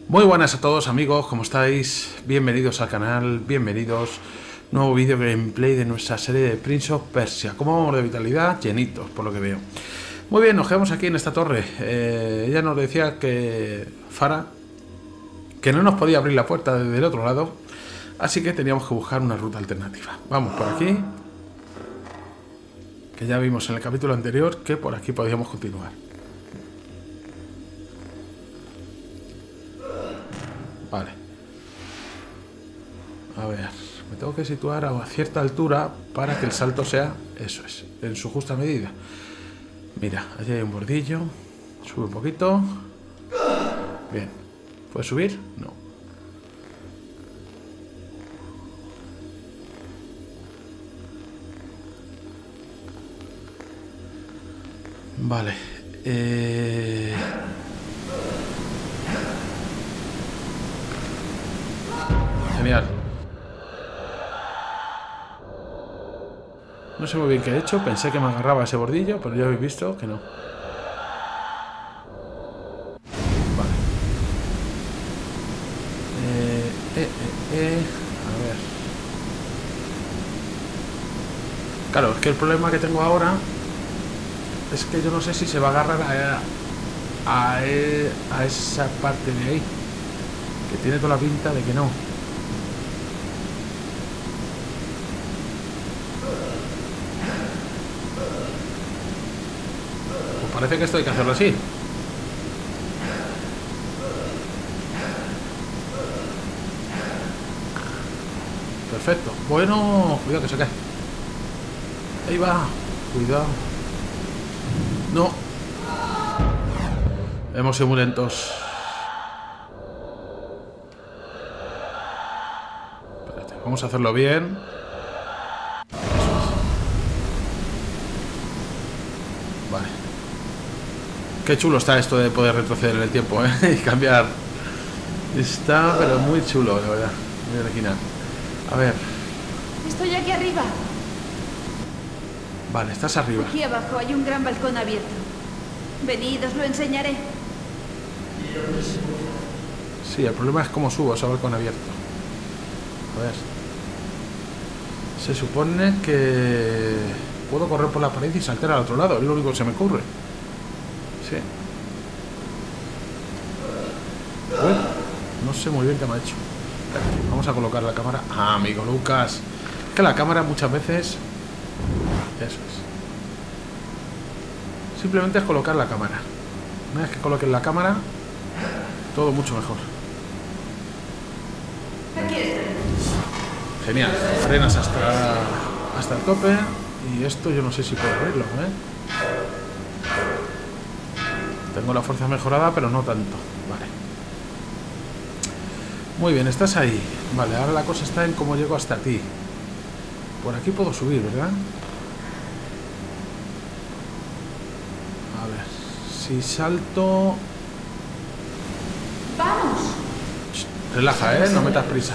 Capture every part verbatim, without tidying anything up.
Muy buenas a todos amigos, ¿cómo estáis? Bienvenidos al canal, bienvenidos. Nuevo vídeo gameplay de nuestra serie de Prince of Persia. ¿Cómo vamos de vitalidad? Llenitos, por lo que veo. Muy bien, nos quedamos aquí en esta torre. Eh, ella nos decía que Farah, que no nos podía abrir la puerta desde el otro lado, así que teníamos que buscar una ruta alternativa. Vamos por aquí, que ya vimos en el capítulo anterior que por aquí podíamos continuar. Vale. A ver, me tengo que situar a cierta altura para que el salto sea, eso es, en su justa medida. Mira, allí hay un bordillo. Sube un poquito. Bien. ¿Puedes subir? No. Vale. Eh... Genial. No sé muy bien qué he hecho. Pensé que me agarraba ese bordillo, pero ya habéis visto que no. Vale. Eh, eh, eh, eh. A ver. Claro, es que el problema que tengo ahora es que yo no sé si se va a agarrar a, a, a esa parte de ahí, que tiene toda la pinta de que no. Pues parece que esto hay que hacerlo así. Perfecto. Bueno, cuidado que se cae. Ahí va. Cuidado. No. Hemos sido muy lentos. Espérate, vamos a hacerlo bien. Eso es. Vale. Qué chulo está esto de poder retroceder en el tiempo, ¿eh? Y cambiar. Está, pero muy chulo, la verdad. Muy original. A ver. Estoy aquí arriba. Vale, estás arriba. Aquí abajo hay un gran balcón abierto. Venid, os lo enseñaré. Sí, el problema es cómo subo a ese balcón abierto. A ver. Se supone que puedo correr por la pared y saltar al otro lado. Es lo único que se me ocurre. Sí. Bueno, no sé muy bien qué me ha hecho. Espérate, vamos a colocar la cámara. Ah, amigo Lucas. Que la cámara muchas veces... Eso es. Simplemente es colocar la cámara. Una vez que coloques la cámara, todo mucho mejor. Genial. Frenas hasta, hasta el tope. Y esto yo no sé si puedo abrirlo, ¿eh? Tengo la fuerza mejorada, pero no tanto. Vale. Muy bien, estás ahí. Vale, ahora la cosa está en cómo llego hasta ti. Por aquí puedo subir, ¿verdad? A ver, si salto... ¡Vamos! Relaja, ¿eh? No metas prisa.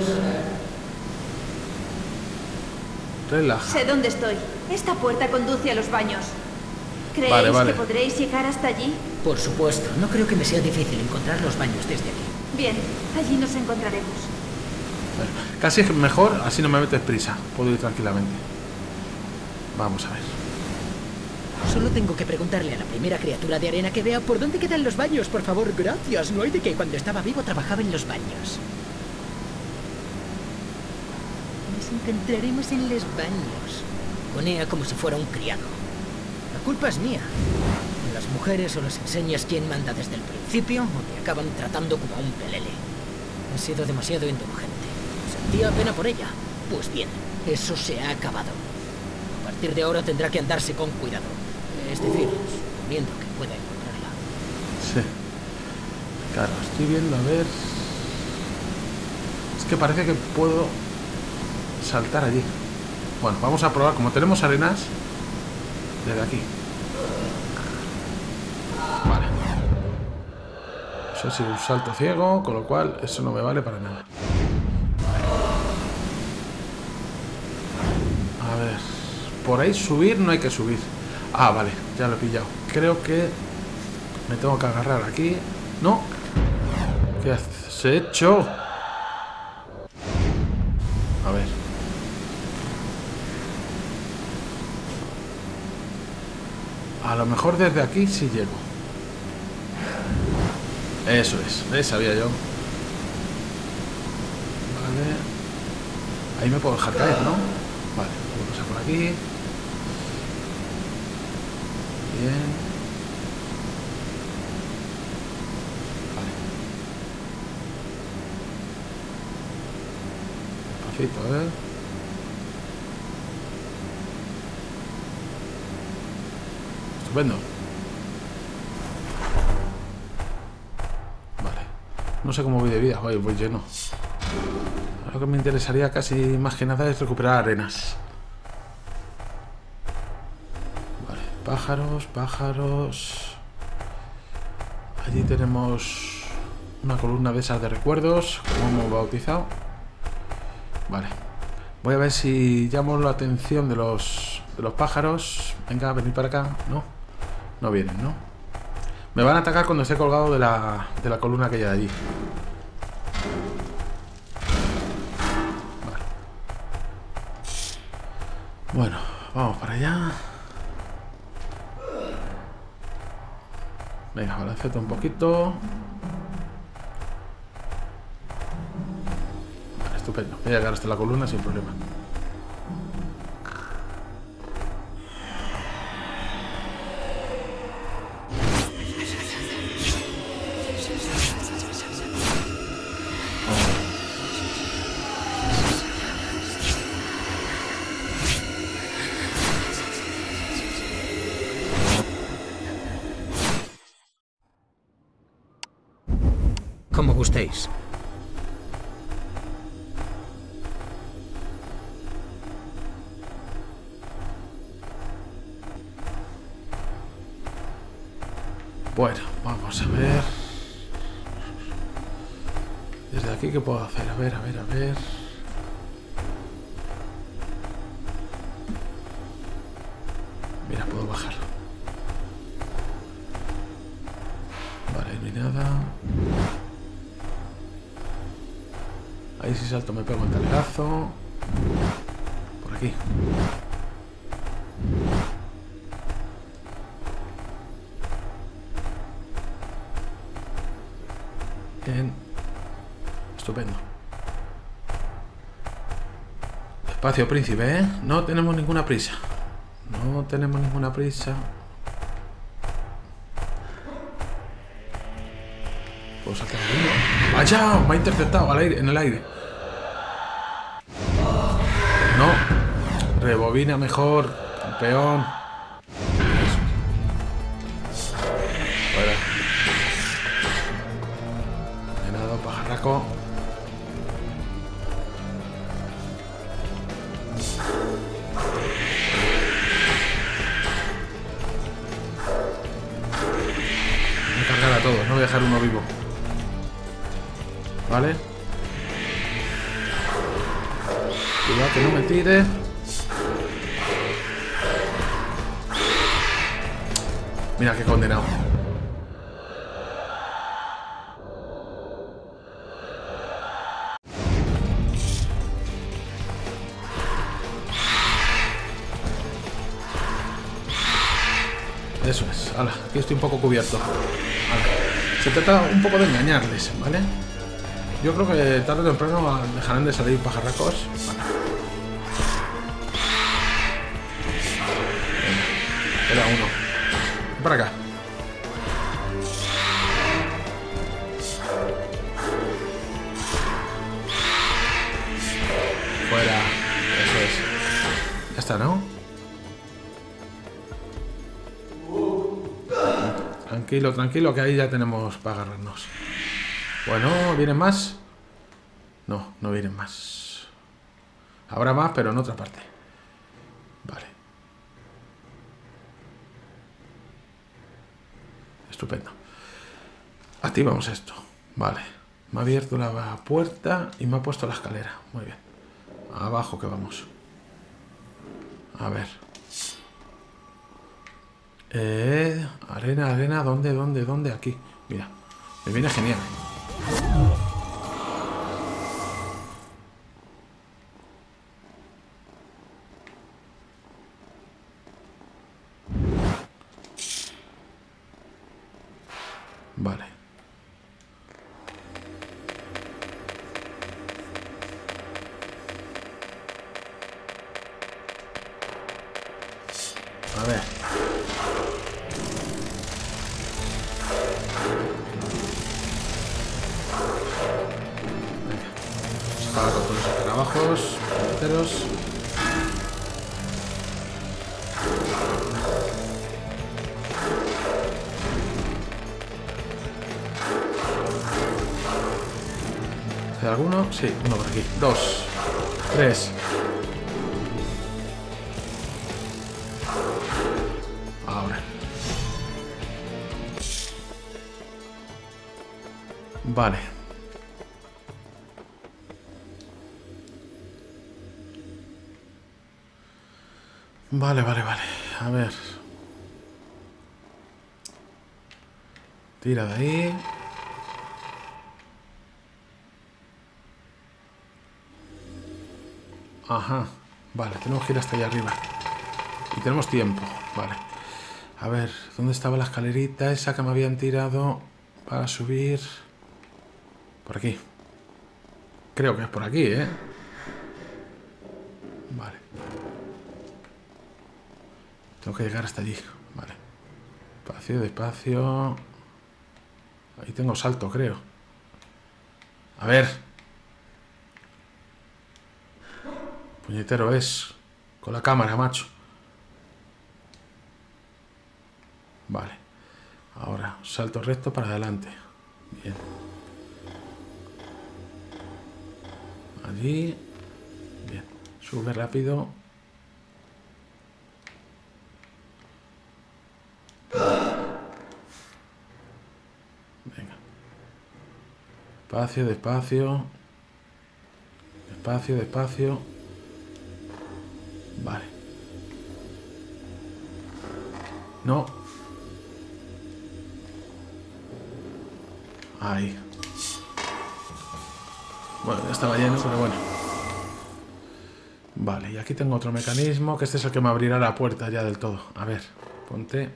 Relaja. Sé dónde estoy. Esta puerta conduce a los baños. ¿Creéis Vale, vale. que podréis llegar hasta allí? Por supuesto, no creo que me sea difícil encontrar los baños desde aquí. Bien, allí nos encontraremos. Bueno, casi es mejor, así no me metes prisa. Puedo ir tranquilamente. Vamos a ver. Solo tengo que preguntarle a la primera criatura de arena que vea por dónde quedan los baños, por favor. Gracias, no hay de qué. Cuando estaba vivo trabajaba en los baños. Nos encontraremos en los baños. Conea como si fuera un criado. La culpa es mía. Las mujeres o les enseñas quién manda desde el principio o te acaban tratando como a un pelele. He sido demasiado indulgente. Sentía pena por ella. Pues bien, eso se ha acabado. A partir de ahora tendrá que andarse con cuidado. Es decir, suponiendo que pueda encontrarla. Sí. Claro, estoy viendo, a ver... Es que parece que puedo saltar allí. Bueno, vamos a probar. Como tenemos arenas, desde aquí. Vale. Eso ha sido un salto ciego, con lo cual eso no me vale para nada. A ver... Por ahí subir no hay que subir. Ah, vale, ya lo he pillado. Creo que me tengo que agarrar aquí. No. ¿Qué has hecho? A ver. A lo mejor desde aquí sí llego. Eso es, ¿ves? Sabía yo. Vale. Ahí me puedo dejar caer, ¿no? Vale, voy a pasar por aquí. Bien. Vale. Despacito, ¿eh? Estupendo. Vale. No sé cómo voy de vida. Voy, voy lleno. Lo que me interesaría casi más que nada es recuperar arenas. Vale. Pájaros, pájaros. Allí tenemos una columna de esas de recuerdos, como hemos bautizado. Vale. Voy a ver si llamo la atención de los, de los pájaros. Venga, venid para acá. No. No vienen, ¿no? Me van a atacar cuando esté colgado de la, de la columna aquella de allí. Vale. Bueno, vamos para allá. Venga, balancete un poquito. Vale, estupendo. Voy a llegar hasta la columna sin problema. Como gustéis. Bueno, vamos a ver. Desde aquí, ¿qué puedo hacer? A ver, a ver, a ver. Mira, puedo bajar. Vale, no hay nada. Ahí si salto me pego un talegazo. Por aquí. Bien. Estupendo. Despacio, príncipe, ¿eh? No tenemos ninguna prisa. No tenemos ninguna prisa. Puedo saltar el mundo. ¡Vaya! Me ha interceptado al aire, en el aire. No. Rebobina mejor. Campeón. Fuera. Venado, pajarraco. Voy a cargar a todos, no voy a dejar uno vivo. Vale. Cuidado que no me tire. Mira qué condenado. Eso es. Hala, aquí estoy un poco cubierto. Hala. Se trata un poco de engañarles, ¿vale? Yo creo que tarde o temprano dejarán de salir pajarracos. Vale. Venga, queda uno. Ven para acá. Fuera. Eso es. Ya está, ¿no? Tranquilo, tranquilo, que ahí ya tenemos para agarrarnos. Bueno, ¿vienen más? No, no vienen más. Habrá más, pero en otra parte. Vale. Estupendo. Activamos esto. Vale. Me ha abierto la puerta y me ha puesto la escalera. Muy bien. Abajo que vamos. A ver. Eh, arena, arena. ¿Dónde, dónde, dónde? Aquí. Mira. Me viene genial. Vale. A ver. Venga. Vamos a acabar con todos los escarabajos, enteros. ¿Hay alguno? Sí, uno por aquí. Dos. Tres. Ahora. Vale. Vale, vale, vale. A ver. Tira de ahí. Ajá. Vale, tenemos que ir hasta allá arriba. Y tenemos tiempo. Vale. A ver, ¿dónde estaba la escalerita esa que me habían tirado para subir? Por aquí. Creo que es por aquí, ¿eh? Vale. Tengo que llegar hasta allí. Vale. Despacio, despacio. Ahí tengo salto, creo. A ver. Puñetero es. Con la cámara, macho. Vale. Ahora, salto recto para adelante. Bien. Allí. Bien. Sube rápido. Venga. Despacio, despacio. Despacio, despacio. Vale. No. Ahí. Bueno, ya estaba lleno, pero bueno. Vale, y aquí tengo otro mecanismo, que este es el que me abrirá la puerta ya del todo. A ver, ponte...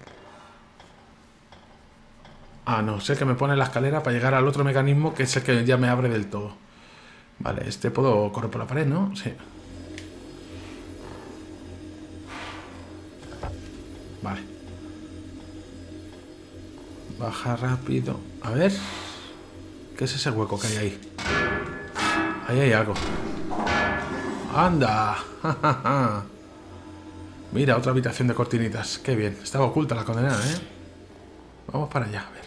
Ah, no, sé que me pone la escalera para llegar al otro mecanismo, que es el que ya me abre del todo. Vale, este puedo correr por la pared, ¿no? Sí. Vale. Baja rápido. A ver. ¿Qué es ese hueco que hay ahí? Ahí hay algo. ¡Anda! Mira, otra habitación de cortinitas. Qué bien. Estaba oculta la condenada, ¿eh? Vamos para allá, a ver.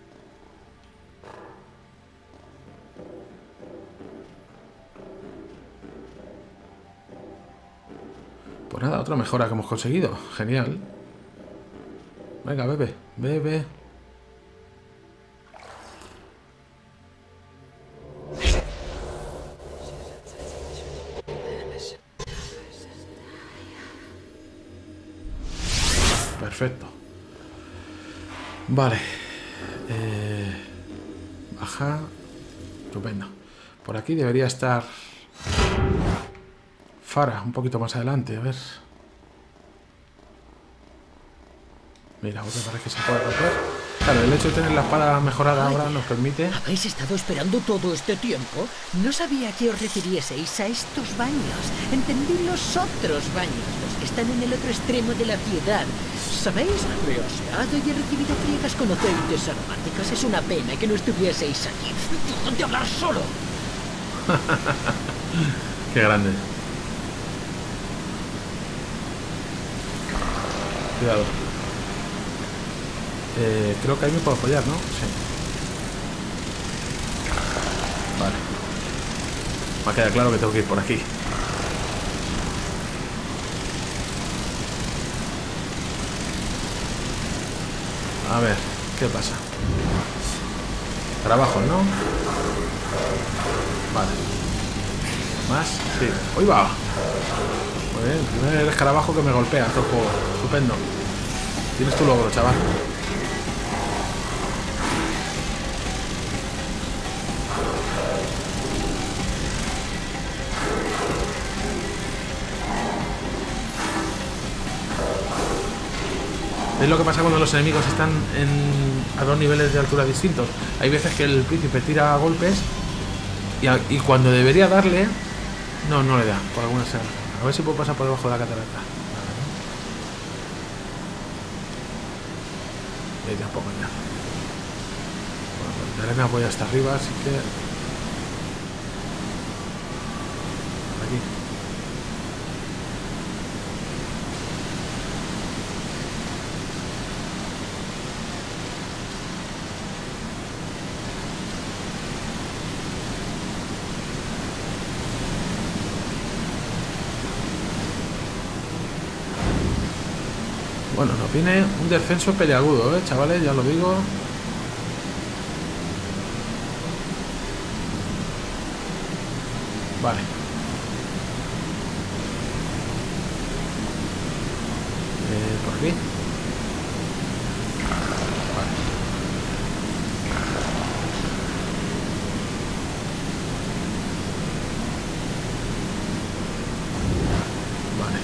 Pues nada, otra mejora que hemos conseguido. Genial. Venga, bebe, bebe. Perfecto. Vale. Eh, baja. Estupendo. Por aquí debería estar Farah, un poquito más adelante, a ver. Mira, otra para que se pueda romper. Claro, el hecho de tener la espada mejorada ahora nos permite... ¿Habéis estado esperando todo este tiempo? No sabía que os refirieseis a estos baños. Entendí los otros baños, los que están en el otro extremo de la ciudad. ¿Sabéis? Me he aseado y he recibido friegas con aceites aromáticos. Es una pena que no estuvieseis aquí. ¡Dónde hablar solo! Qué grande. Cuidado. Eh, creo que ahí me puedo apoyar, ¿no? Sí. Vale. Me queda claro que tengo que ir por aquí. A ver, ¿qué pasa? Trabajo, ¿no? Vale. ¿Más? Sí. ¡Uy, va! Muy bien, el primer escarabajo que me golpea en todo el juego. Estupendo. Tienes tu logro, chaval. Es lo que pasa cuando los enemigos están en, a dos niveles de altura distintos. Hay veces que el príncipe tira golpes y, a, y cuando debería darle, no, no le da, por alguna razón. A ver si puedo pasar por debajo de la catarata. Y ahí tampoco ya. Bueno, de arena voy hasta arriba, así que... Aquí. Bueno, nos viene un descenso peleagudo, ¿eh, chavales? Ya lo digo. Vale. Eh, por aquí. Vale. Vale.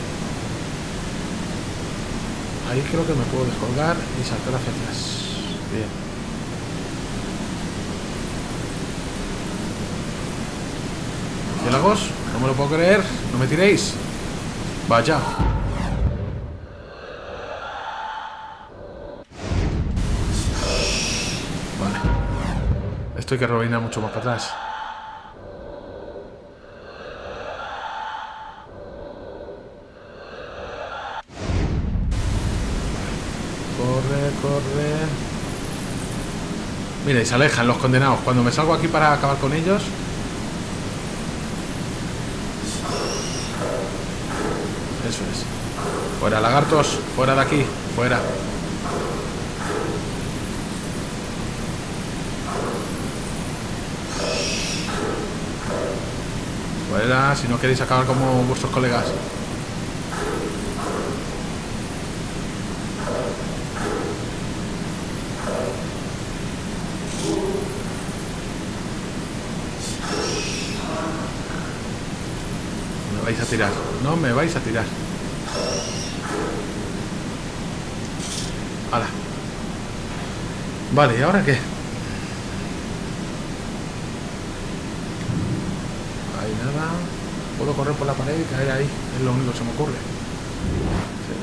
Ahí creo que me puedo descolgar y saltar hacia atrás. Bien. Murciélagos, no me lo puedo creer. No me tiréis. Vaya. Vale. Esto hay que rebobinar mucho más para atrás. Corre, corre. Mira, y se alejan los condenados. Cuando me salgo aquí para acabar con ellos. Eso es. Fuera, lagartos. Fuera de aquí. Fuera. Fuera, si no queréis acabar como vuestros colegas. Me vais a tirar. No me vais a tirar. Hala. Vale, ¿y ahora qué? Ahí nada. Puedo correr por la pared y caer ahí. Es lo único que se me ocurre. Sí.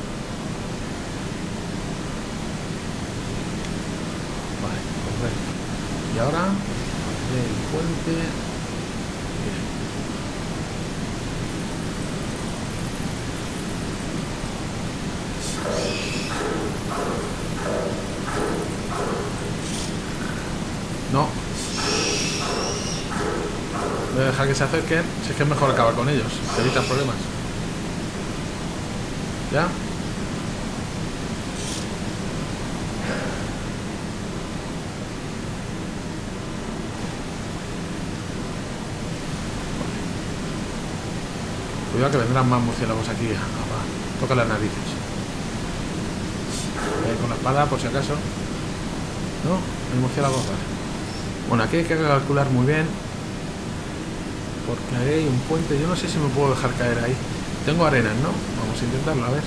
Vale, correr. Y ahora el puente. Bien. No. Voy a dejar que se acerquen. Si es que es mejor acabar con ellos. Te evitan problemas. ¿Ya? Cuidado que vendrán más murciélagos aquí. Toca las narices. Voy a ir con la espada por si acaso. No, hay murciélagos, vale. Bueno, aquí hay que calcular muy bien. Porque ahí hay un puente. Yo no sé si me puedo dejar caer ahí. Tengo arenas, ¿no? Vamos a intentarlo, a ver.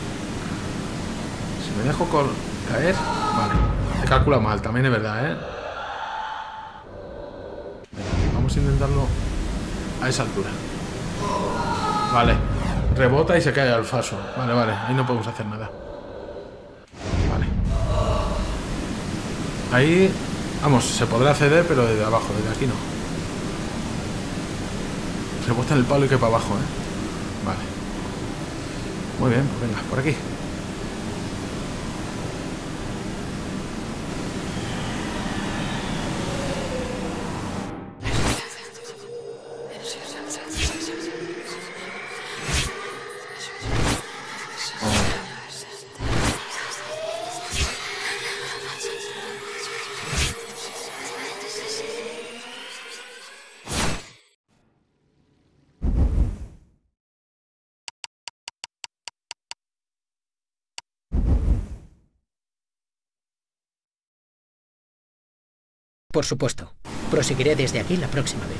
Si me dejo caer... Vale. He calculado mal, también es verdad, ¿eh? Venga, vamos a intentarlo a esa altura. Vale. Rebota y se cae al falso. Vale, vale. Ahí no podemos hacer nada. Vale. Ahí... Vamos, se podrá acceder, pero desde abajo, desde aquí no. Rebota en el palo y que para abajo, ¿eh? Vale. Muy bien, pues venga, por aquí. Por supuesto. Proseguiré desde aquí la próxima vez.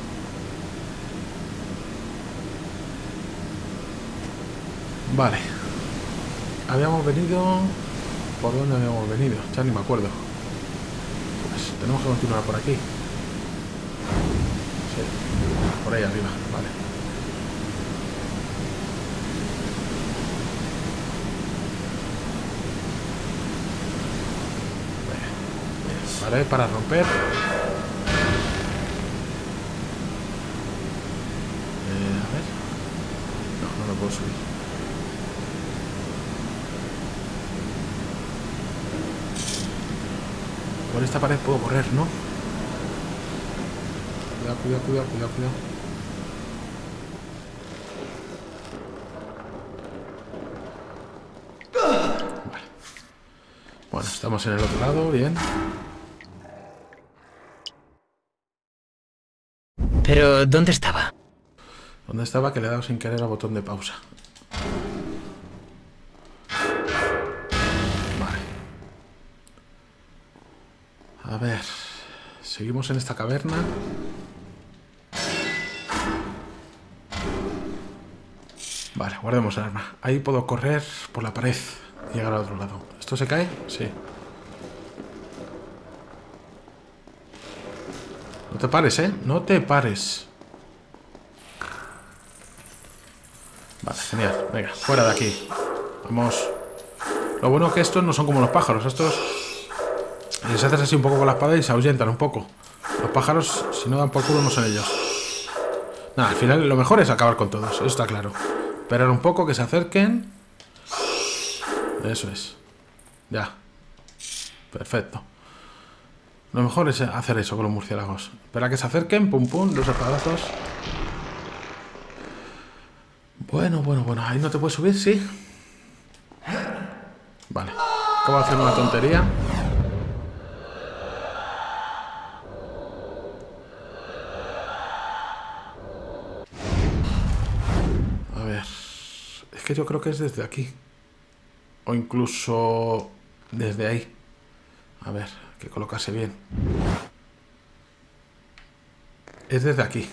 Vale. habíamos venido... ¿Por dónde habíamos venido? Ya ni me acuerdo. Pues tenemos que continuar por aquí. Sí, por ahí arriba, vale. Vale, para romper. Eh, a ver. No, no lo puedo subir. Por esta pared puedo correr, ¿no? Cuidado, cuidado, cuidado, cuidado, cuidado. Vale. Bueno, estamos en el otro lado, bien. Pero, ¿dónde estaba? ¿Dónde estaba? Que le he dado sin querer al botón de pausa. Vale. A ver. Seguimos en esta caverna. Vale, guardemos el arma. Ahí puedo correr por la pared y llegar al otro lado. ¿Esto se cae? Sí. No te pares, ¿eh? No te pares. Vale, genial. Venga, fuera de aquí. Vamos. Lo bueno es que estos no son como los pájaros. Estos les haces así un poco con la espada y se ahuyentan un poco. Los pájaros, si no dan por culo, no son ellos. Nada, al final lo mejor es acabar con todos. Eso está claro. Esperar un poco, que se acerquen. Eso es. Ya. Perfecto. Lo mejor es hacer eso con los murciélagos. Espera que se acerquen, pum pum, dos espadazos. Bueno, bueno, bueno. Ahí no te puedes subir, ¿sí? Vale. Acabo de hacer una tontería. A ver. Es que yo creo que es desde aquí. O incluso desde ahí. A ver, hay que colocarse bien. Es desde aquí.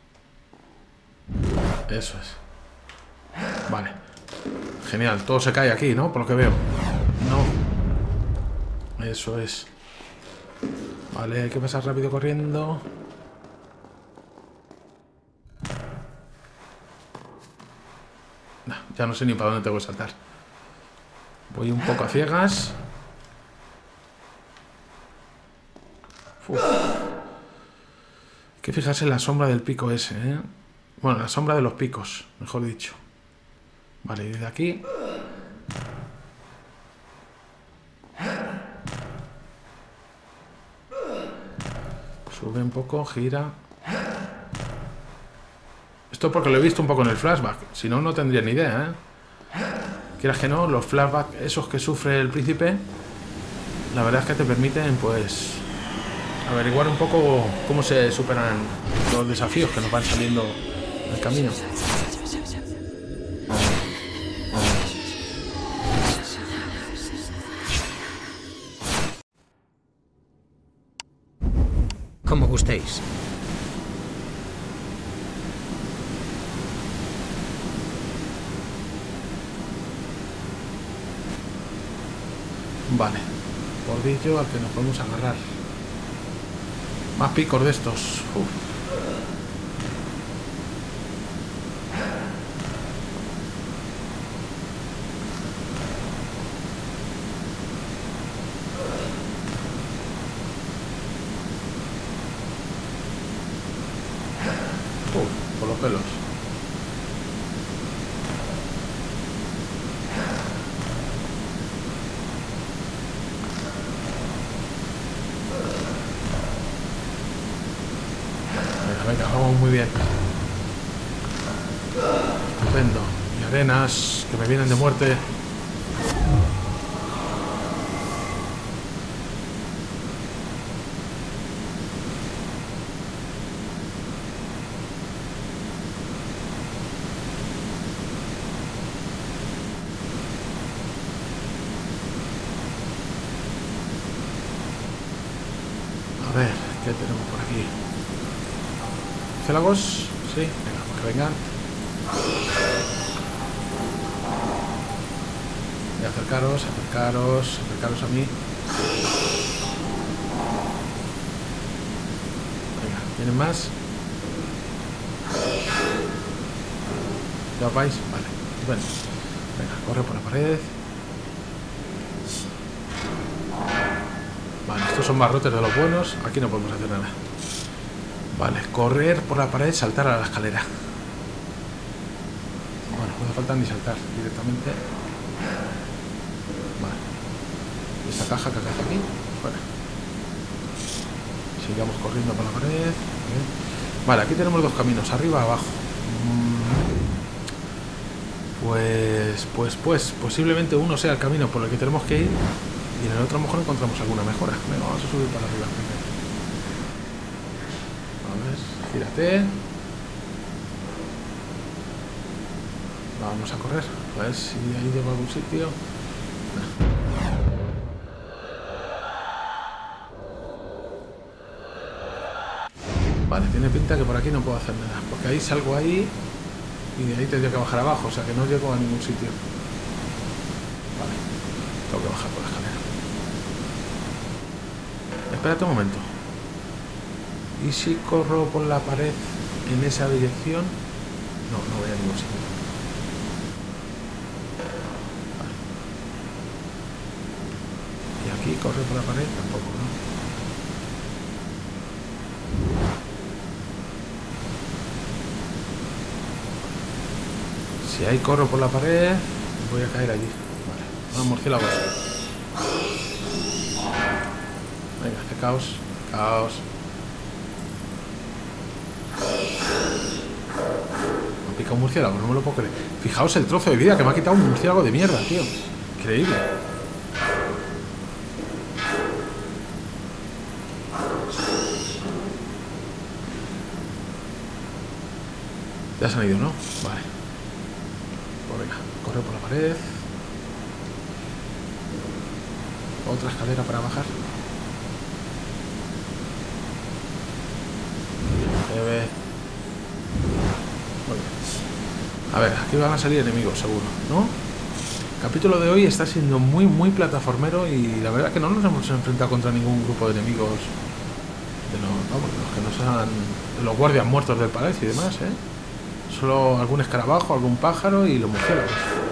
Eso es. Vale. Genial, todo se cae aquí, ¿no? Por lo que veo. No. Eso es. Vale, hay que pasar rápido corriendo. No, ya no sé ni para dónde tengo que saltar. Voy un poco a ciegas. Uf. Hay que fijarse en la sombra del pico ese, ¿eh? Bueno, la sombra de los picos, mejor dicho. Vale, y desde aquí... Sube un poco, gira... Esto porque lo he visto un poco en el flashback. Si no, no tendría ni idea, ¿eh? Quieras que no, los flashbacks, esos que sufre el príncipe, la verdad es que te permiten, pues... averiguar un poco cómo se superan los desafíos que nos van saliendo en el camino. Como gustéis. Vale. Bordillo al que nos podemos agarrar. Más picos de estos. Uf. Uf, por los pelos. Venga, vamos muy bien. Estupendo. Y arenas que me vienen de muerte. A ver, ¿qué tenemos por aquí? ¿Célagos? Sí, venga, pues que vengan. Y acercaros, acercaros, acercaros a mí. Venga, ¿tienen más? ¿Ya os vais? Vale, bueno. Venga, corre por la pared. Vale, estos son barrotes de los buenos. Aquí no podemos hacer nada. Vale, correr por la pared, saltar a la escalera. Bueno, no hace falta ni saltar directamente. Vale. ¿Y esta caja que hace aquí? Fuera. Sigamos corriendo por la pared. Bien. Vale, aquí tenemos dos caminos, arriba, abajo. Pues, pues, pues, posiblemente uno sea el camino por el que tenemos que ir y en el otro a lo mejor encontramos alguna mejora. Venga, vamos a subir para arriba primero. A ver, gírate. Vamos a correr, a ver si ahí llevo a algún sitio. Vale, tiene pinta que por aquí no puedo hacer nada, porque ahí salgo ahí y de ahí tendría que bajar abajo, o sea que no llego a ningún sitio. Vale, tengo que bajar por la escalera. Espérate un momento. ¿Y si corro por la pared en esa dirección? No, no voy a ningún sitio. Vale. Y aquí corre por la pared tampoco, ¿no? Si ahí corro por la pared, voy a caer allí. Vale, vamos, murciélagos. Venga, hace caos, caos. Me ha picado un murciélago, no me lo puedo creer. Fijaos el trozo de vida que me ha quitado un murciélago de mierda, tío. Increíble. Ya se han ido, ¿no? Vale. Pues venga, corre por la pared. Otra escalera para bajar. Muy bien. A ver, aquí van a salir enemigos, seguro, ¿no? El capítulo de hoy está siendo muy, muy plataformero y la verdad que no nos hemos enfrentado contra ningún grupo de enemigos de los, vamos, de los que no sean de los guardias muertos del palacio y demás, ¿eh? Solo algún escarabajo, algún pájaro y los murciélagos.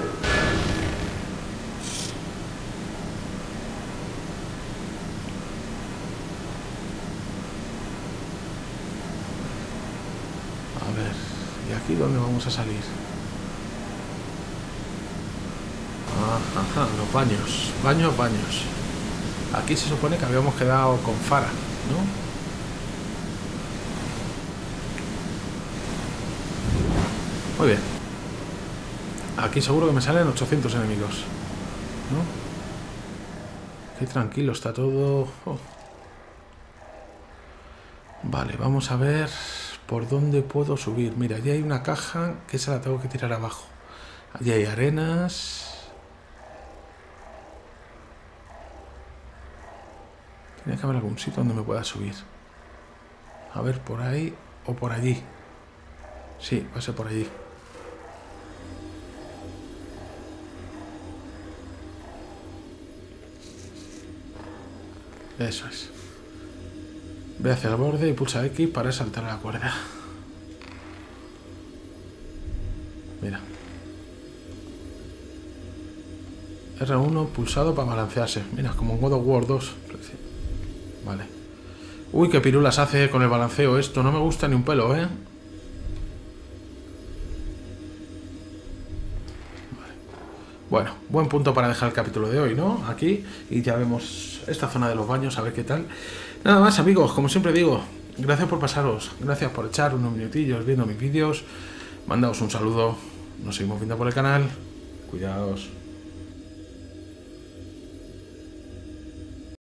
A ver, ¿y aquí dónde vamos a salir? Ah, ajá, los baños, baños, baños. Aquí se supone que habíamos quedado con Farah, ¿no? Muy bien. Aquí seguro que me salen ochocientos enemigos, ¿no? Qué tranquilo está todo. Oh. Vale, vamos a ver por dónde puedo subir. Mira, allí hay una caja que esa la tengo que tirar abajo. Allí hay arenas. Tiene que haber algún sitio donde me pueda subir. A ver, por ahí o por allí. Sí, va a ser por allí. Eso es. Ve hacia el borde y pulsa X para saltar a la cuerda. Mira. R uno pulsado para balancearse. Mira, como en God of War dos. Vale. Uy, qué pirulas hace con el balanceo esto. No me gusta ni un pelo, ¿eh? Bueno, buen punto para dejar el capítulo de hoy, ¿no? Aquí, y ya vemos esta zona de los baños, a ver qué tal. Nada más, amigos, como siempre digo, gracias por pasaros, gracias por echar unos minutillos viendo mis vídeos. Mandaos un saludo, nos seguimos viendo por el canal, cuidaos.